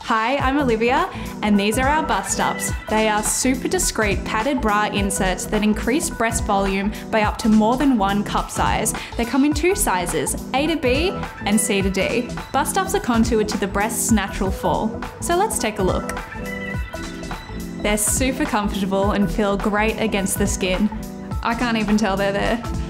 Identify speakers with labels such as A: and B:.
A: Hi, I'm Olivia, and these are our bust ups. They are super discreet padded bra inserts that increase breast volume by up to more than 1 cup size. They come in 2 sizes, A to B and C to D. Bust ups are contoured to the breast's natural fall. So let's take a look. They're super comfortable and feel great against the skin. I can't even tell they're there.